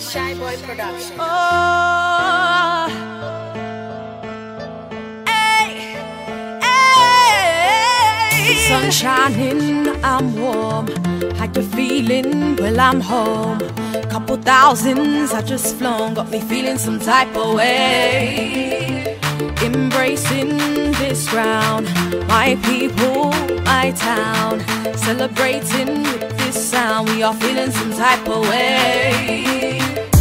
Shy Boy Production. Oh, hey, hey. The sun's shining, I'm warm. How you feeling? Well, I'm home. Couple thousands I just flown, got me feeling some type of way. Embracing this ground, my people, my town. Celebrating with this sound, we are feeling some type of way.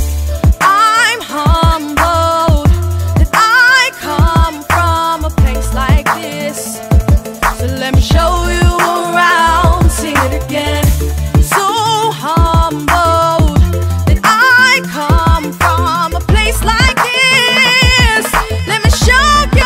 I'm humbled that I come from a place like this. So let me show you around, sing it again. So humbled that I come from a place like this. Let me show you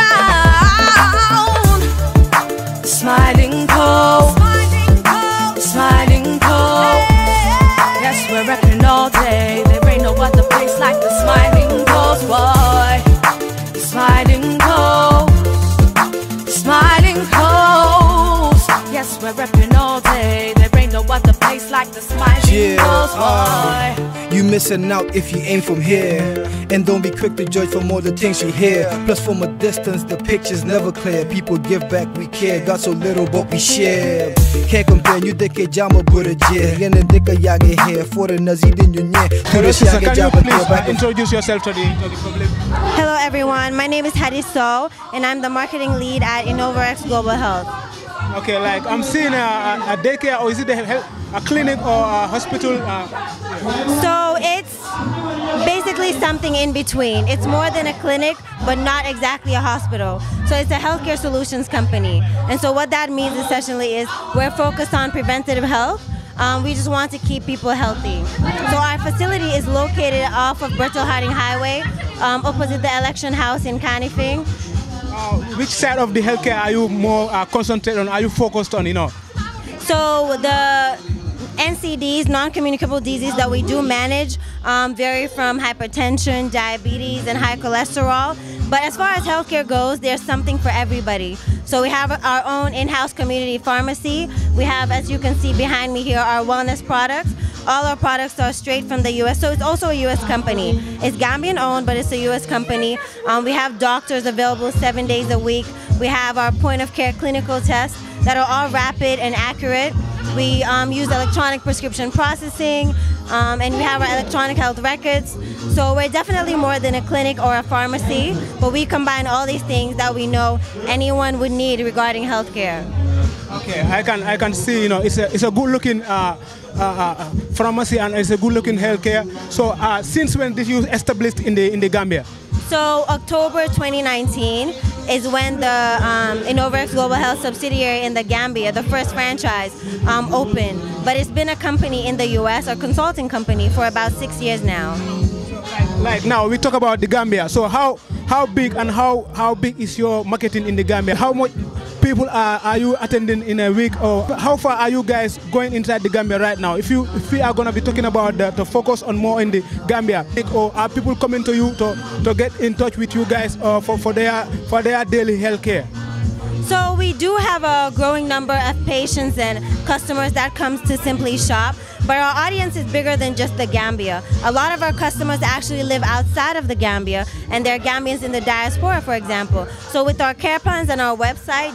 around. The Smiling Cove, the Smiling Cove. Yes, we're repping all day. There ain't no other place like the Smiling Cove, boy. The Smiling Cove, the Smiling Cove. Yes, we're repping all day. There ain't no other place like the Smiling Cove, boy. You missing out if you ain't from here. And don't be quick to judge from all the things you hear. Plus from a distance the picture's never clear. People give back, we care. Got so little but we share. Can't compare, you deke jama burajir. Yene deka yage hair. For the nazi din yunye. Can you please introduce yourself to the public? Hello everyone, my name is Hadi So and I'm the marketing lead at InnovaX Global Health. Okay, like I'm seeing a daycare, or is it a clinic or a hospital? So it's basically something in between. It's more than a clinic, but not exactly a hospital. So it's a healthcare solutions company. And so what that means essentially is we're focused on preventative health. We just want to keep people healthy. So our facility is located off of Bertil Harding Highway, opposite the election house in Kanifing. Which side of the healthcare are you more concentrated on? Are you focused on, So the NCDs, non-communicable diseases that we do manage vary from hypertension, diabetes, and high cholesterol. But as far as healthcare goes, there's something for everybody. So we have our own in-house community pharmacy. We have, as you can see behind me here, our wellness products. All our products are straight from the U.S., so it's also a U.S. company. It's Gambian owned, but it's a U.S. company. We have doctors available 7 days a week. We have our point-of-care clinical tests that are all rapid and accurate. We use electronic prescription processing, and we have our electronic health records. So we're definitely more than a clinic or a pharmacy, but we combine all these things that we know anyone would need regarding healthcare. Okay, I can see, it's a good-looking pharmacy and it's a good-looking healthcare. So since when did you establish in the Gambia? So October 2019 is when the InnovaX Global Health subsidiary in the Gambia, the first franchise, opened. But it's been a company in the U.S., a consulting company, for about 6 years now. Like now, we talk about the Gambia. So how big and how big is your marketing in the Gambia? How much people are you attending in a week, or how far are you guys going inside the Gambia right now? If we are going to be talking about to focus on more in the Gambia, or are people coming to you to get in touch with you guys for their daily health care? So we do have a growing number of patients and customers that comes to simply shop, but our audience is bigger than just the Gambia. A lot of our customers actually live outside of the Gambia, and they're Gambians in the diaspora, for example. So with our care plans on our website,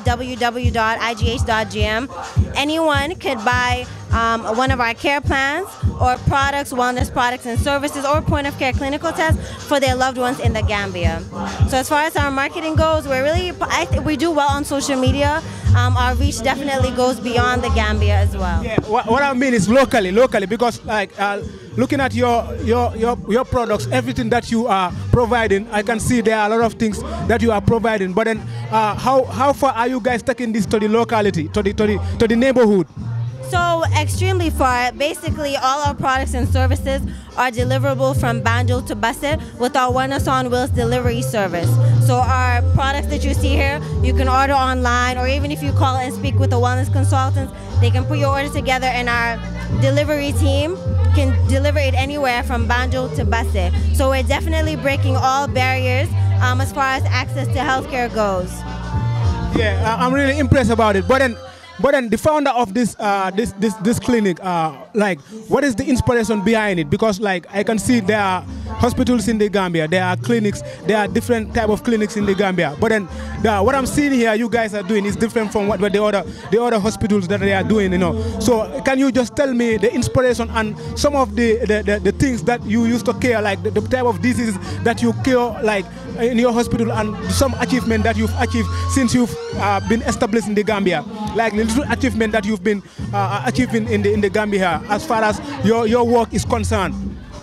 www.igh.gm, anyone could buy one of our care plans or products, wellness products and services, or point-of-care clinical tests for their loved ones in the Gambia. So as far as our marketing goes, we do well on social media. Our reach definitely goes beyond the Gambia as well. Yeah, what I mean is locally, because like looking at your products, everything that you are providing, I can see there are a lot of things that you are providing. But then, how far are you guys taking this to the locality, to the neighborhood? So extremely far. Basically, all our products and services are deliverable from Banjul to Basse with our Wellness on Wheels delivery service. So our products that you see here, you can order online, or even if you call and speak with a wellness consultant, they can put your order together, and our delivery team can deliver it anywhere from Banjul to Basse. So we're definitely breaking all barriers as far as access to healthcare goes. Yeah, I'm really impressed about it. But then, But then the founder of this this clinic, like, what is the inspiration behind it? Because like I can see there are hospitals in the Gambia, there are clinics, there are different type of clinics in the Gambia. But then what I'm seeing here, you guys are doing is different from what the other hospitals that they are doing, you know. So can you just tell me the inspiration and some of the things that you used to care, like the type of diseases that you cure, like in your hospital, and some achievement that you've achieved since you've been established in the Gambia, like the little achievement that you've been achieving in the Gambia as far as your work is concerned.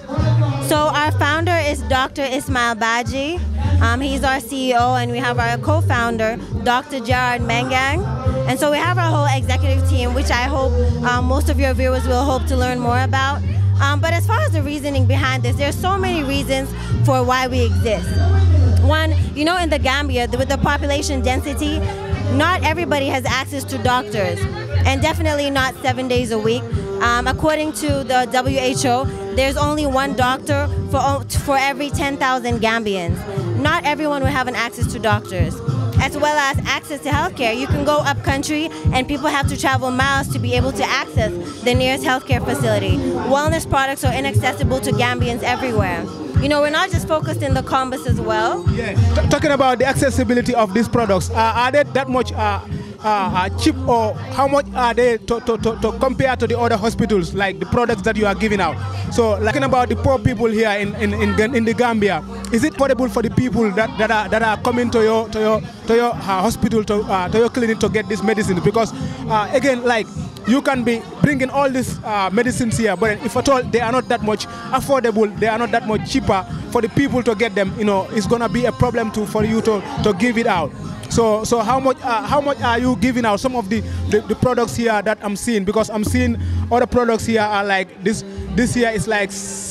So our founder is Dr. Ismail Baji. He's our CEO, and we have our co-founder, Dr. Gerard Mengang. And so we have our whole executive team, which I hope most of your viewers will hope to learn more about. But as far as the reasoning behind this, there's so many reasons for why we exist. One, you know, in the Gambia, with the population density, not everybody has access to doctors, and definitely not 7 days a week. According to the WHO, there's only one doctor for every 10,000 Gambians. Not everyone will have an access to doctors. As well as access to healthcare. You can go up country and people have to travel miles to be able to access the nearest healthcare facility. Wellness products are inaccessible to Gambians everywhere. You know, we're not just focused in the Combis as well. Yeah. Talking about the accessibility of these products, are they that much cheap, or how much are they to compare to the other hospitals, like the products that you are giving out? So, talking about the poor people here in the Gambia, is it affordable for the people that are coming to your hospital, to your clinic to get this medicine? Because again, like, you can be bringing all these medicines here, but if at all they are not that much affordable, they are not that much cheaper for the people to get them, you know, it's gonna be a problem for you to give it out. So how much are you giving out? Some of the products here that I'm seeing, because I'm seeing other products here are like this here is like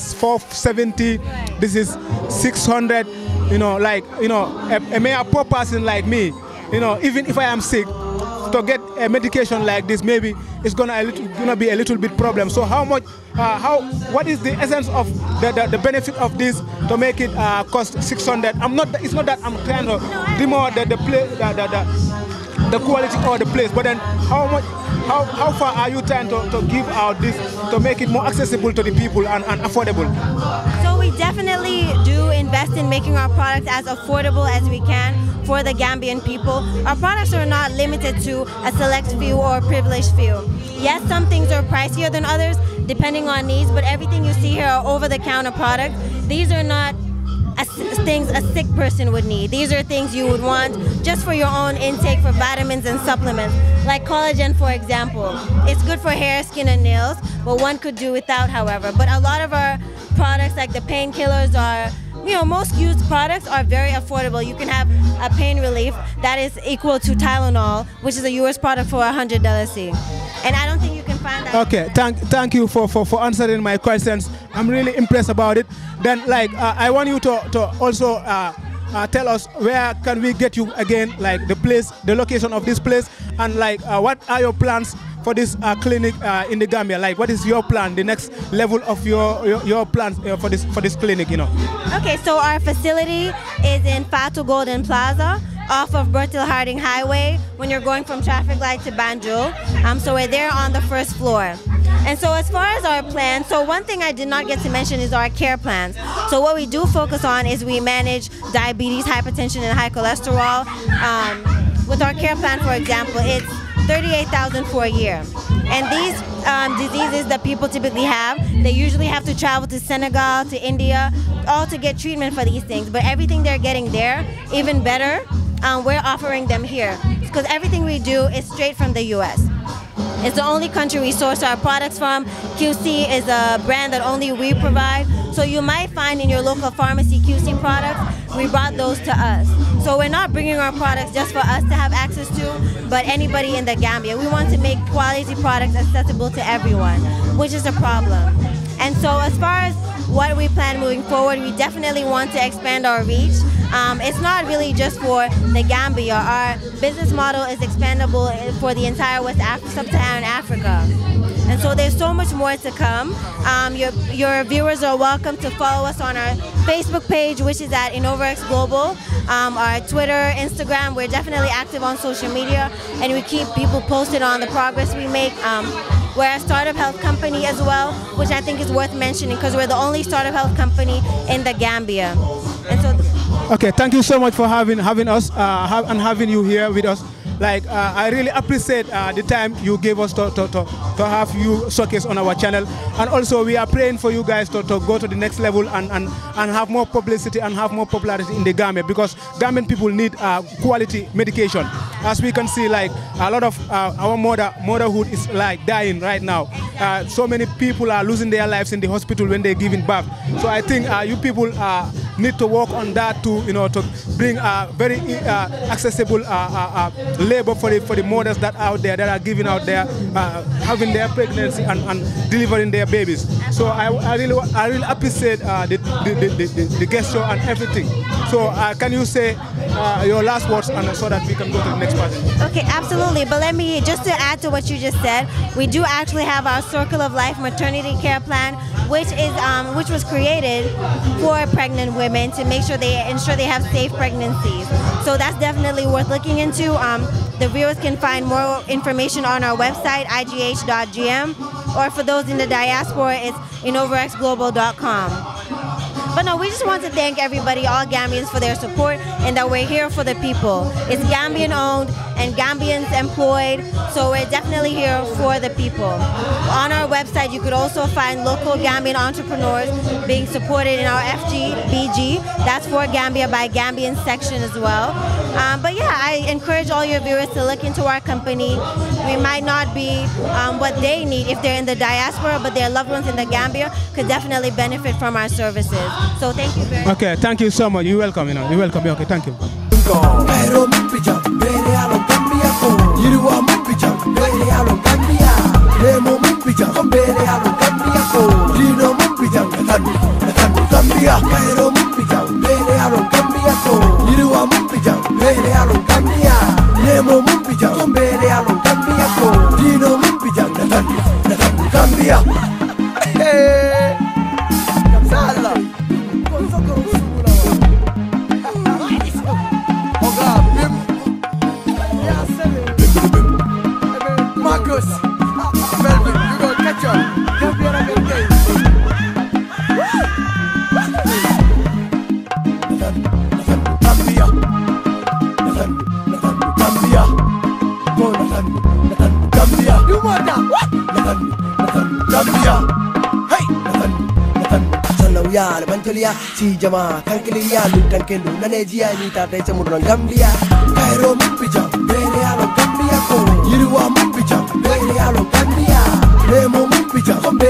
470, this is 600, you know, like, you know, a poor person like me, you know, even if I am sick, to get a medication like this, maybe it's gonna be a little bit problem. So what is the essence of the benefit of this to make it cost 600? It's not that I'm trying to demote the quality or the place, but then how far are you trying to give out this to make it more accessible to the people and affordable? So we definitely do invest in making our products as affordable as we can for the Gambian people. Our products are not limited to a select few or a privileged few. Yes, some things are pricier than others depending on needs, but everything you see here are over-the-counter products. These are not things a sick person would need. These are things you would want just for your own intake for vitamins and supplements, like collagen, for example. It's good for hair, skin, and nails, but one could do without, however. But a lot of our products, like the painkillers, are, you know, most used products are very affordable. You can have a pain relief that is equal to Tylenol, which is a US product for $100. And I don't think you can find that. Okay, thank you for answering my questions. I'm really impressed about it. Then, like, I want you to also tell us where can we get you again, like the place, the location of this place, and like what are your plans for this clinic in the Gambia? Like, what is your plan, the next level of your plans for this clinic, you know? Okay, so our facility is in Fatu Golden Plaza, off of Bertil Harding Highway when you're going from traffic light to Banjul. So we're there on the first floor. And so as far as our plans, so one thing I did not get to mention is our care plans. So what we do focus on is we manage diabetes, hypertension, and high cholesterol. With our care plan, for example, it's $38,000 for a year. And these diseases that people typically have, they usually have to travel to Senegal, to India, all to get treatment for these things. But everything they're getting there, even better, we're offering them here. Because everything we do is straight from the US. It's the only country we source our products from. QC is a brand that only we provide. So you might find in your local pharmacy QC products, we brought those to us. So we're not bringing our products just for us to have access to, but anybody in the Gambia. We want to make quality products accessible to everyone, which is a problem. And so as far as what we plan moving forward, we definitely want to expand our reach. it's not really just for the Gambia. Our business model is expandable for the entire Sub-Saharan Africa. And so there's so much more to come. Your viewers are welcome to follow us on our Facebook page, which is at InnovaX Global, our Twitter, Instagram. We're definitely active on social media, and we keep people posted on the progress we make. We're a startup health company as well, which I think is worth mentioning because we're the only startup health company in the Gambia. And so okay, thank you so much for having us and having you here with us. Like, I really appreciate the time you gave us to have you showcase on our channel. And also, we are praying for you guys to go to the next level and have more publicity and have more popularity in the Gambia, because Gambian people need quality medication. As we can see, like, a lot of our motherhood is like dying right now. So many people are losing their lives in the hospital when they're giving birth. So I think you people need to work on that too, you know, to bring very accessible labor for the mothers that out there that are giving out there, having their pregnancy and delivering their babies. So I really appreciate the gesture and everything. So can you say your last words, and so that we can go to the next part? Okay, absolutely. But let me just to add to what you just said, we do actually have our Circle of Life maternity care plan, which was created for pregnant women to make sure they have safe pregnancies. So that's definitely worth looking into. The viewers can find more information on our website, igh.gm, or for those in the diaspora, it's innovaxglobal.com. But no, we just want to thank everybody, all Gambians, for their support, and that we're here for the people. It's Gambian owned and Gambians employed, so we're definitely here for the people. On our website, you could also find local Gambian entrepreneurs being supported in our FGBG. That's for Gambia by Gambian section as well. But yeah, I encourage all your viewers to look into our company. We might not be what they need if they're in the diaspora, but their loved ones in the Gambia could definitely benefit from our services. So thank you very much. Okay, thank you so much. You're welcome, you know. You're welcome. Okay, thank you. Si jama kankilia lutan kendo nanejia ni tata chamurna Gambia Cairo mumpija bere alo Gambia ko yirwa mumpija bere alo Gambia Remo mumpija